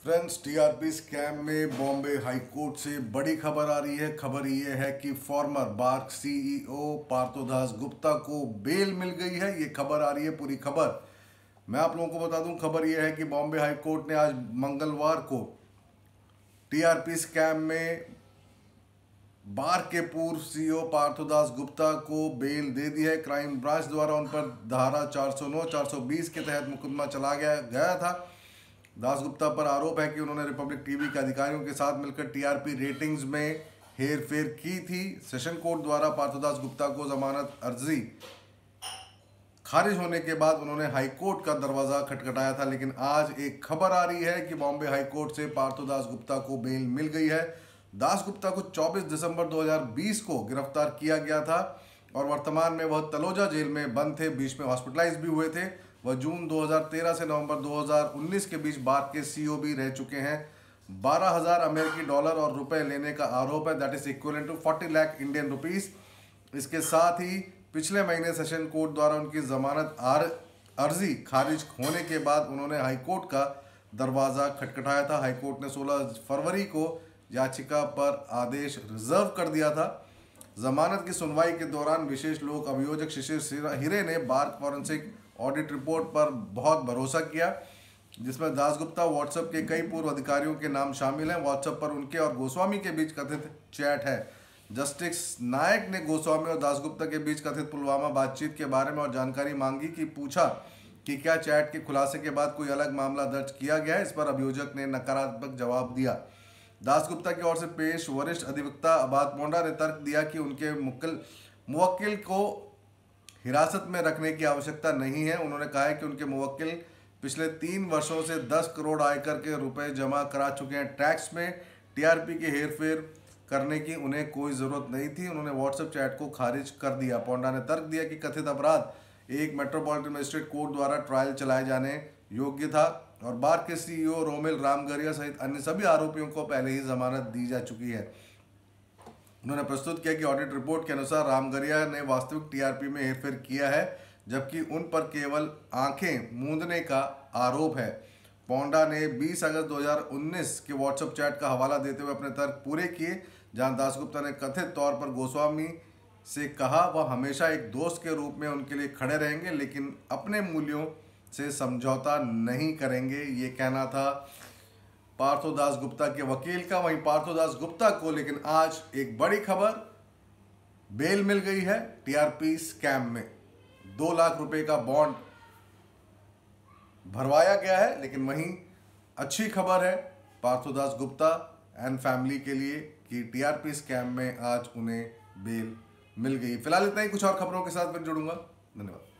Friends, TRP scam में Bombay high court से बड़ी खबर आ रही है। खबर ये है कि former BARC CEO Partho Das Gupta को बेल मिल गई है। ये खबर आ रही है, पूरी खबर मैं आप लोगों को बता दूं। खबर ये है कि बॉम्बे हाई कोर्ट ने आज मंगलवार को टीआरपी स्कैम में बार्क के पूर्व सीईओ पार्थोदास गुप्ता को बेल दे दी है। क्राइम ब्रांच द्वारा उन पर धारा 409, 420 के तहत मुकदमा चला गया था। दास गुप्ता पर आरोप है कि उन्होंने रिपब्लिक टीवी के अधिकारियों के साथ मिलकर टीआरपी रेटिंग्स में हेरफेर की थी। सेशन कोर्ट द्वारा पार्थोदास गुप्ता को जमानत अर्जी खारिज होने के बाद उन्होंने हाई कोर्ट का दरवाजा खटखटाया था, लेकिन आज एक खबर आ रही है कि बॉम्बे हाई कोर्ट से पार्थोदास गुप्ता को बेल मिल गई है। दास गुप्ता को 24 दिसंबर 2020 को गिरफ्तार किया गया था और वर्तमान में वह तलोजा जेल में बंद थे। बीच में हॉस्पिटलाइज भी हुए थे। वह जून 2013 से नवंबर 2019 के बीच बार्क के सीईओ भी रह चुके हैं। 12,000 अमेरिकी डॉलर और रुपए लेने का आरोप है, that is equivalent to 40 lakh Indian rupees. इसके साथ ही पिछले महीने सेशन कोर्ट द्वारा उनकी जमानत अर्जी खारिज होने के बाद उन्होंने हाईकोर्ट का दरवाजा खटखटाया था। हाईकोर्ट ने 16 फरवरी को याचिका पर आदेश रिजर्व कर दिया था। जमानत की सुनवाई के दौरान विशेष लोक अभियोजक शिशिर हिरे ने बार्क फॉरेंसिक ऑडिट रिपोर्ट पर बहुत भरोसा किया, जिसमें दास गुप्ता व्हाट्सएप के कई पूर्व अधिकारियों के नाम शामिल हैं। व्हाट्सएप पर उनके और गोस्वामी के बीच कथित चैट है। जस्टिस नायक ने गोस्वामी और दास गुप्ता के बीच कथित पुलवामा बातचीत के बारे में और जानकारी मांगी कि पूछा कि क्या चैट के खुलासे के बाद कोई अलग मामला दर्ज किया गया है। इस पर अभियोजक ने नकारात्मक जवाब दिया। दास गुप्ता की ओर से पेश वरिष्ठ अधिवक्ता अबाद पोंडा ने तर्क दिया कि उनके मुवक्किल को हिरासत में रखने की आवश्यकता नहीं है। उन्होंने कहा है कि उनके मुवक्किल पिछले 3 वर्षों से 10 करोड़ आयकर के रुपए जमा करा चुके हैं। टैक्स में टीआरपी के हेरफेर करने की उन्हें कोई ज़रूरत नहीं थी। उन्होंने व्हाट्सएप चैट को खारिज कर दिया। पोंडा ने तर्क दिया कि कथित अपराध एक मेट्रोपॉलिटन मजिस्ट्रेट कोर्ट द्वारा ट्रायल चलाए जाने योग्य था और बार्क के सीईओ रोमेल रामगरिया सहित अन्य सभी आरोपियों को पहले ही जमानत दी जा चुकी है। उन्होंने प्रस्तुत किया कि ऑडिट रिपोर्ट के अनुसार रामगरिया ने वास्तविक टीआरपी में हेरफेर किया है, जबकि उन पर केवल आंखें मूंदने का आरोप है। पोंडा ने 20 अगस्त 2019 के व्हाट्सएप चैट का हवाला देते हुए अपने तर्क पूरे किए, जहां दास गुप्ता ने कथित तौर पर गोस्वामी से कहा वह हमेशा एक दोस्त के रूप में उनके लिए खड़े रहेंगे, लेकिन अपने मूल्यों से समझौता नहीं करेंगे। ये कहना था पार्थोदास गुप्ता के वकील का। वहीं पार्थोदास गुप्ता को लेकिन आज एक बड़ी खबर, बेल मिल गई है। टीआरपी स्कैम में 2 लाख रुपए का बॉन्ड भरवाया गया है, लेकिन वहीं अच्छी खबर है पार्थोदास गुप्ता एंड फैमिली के लिए कि टीआरपी स्कैम में आज उन्हें बेल मिल गई। फिलहाल इतना ही, कुछ और खबरों के साथ फिर जुड़ूंगा। धन्यवाद।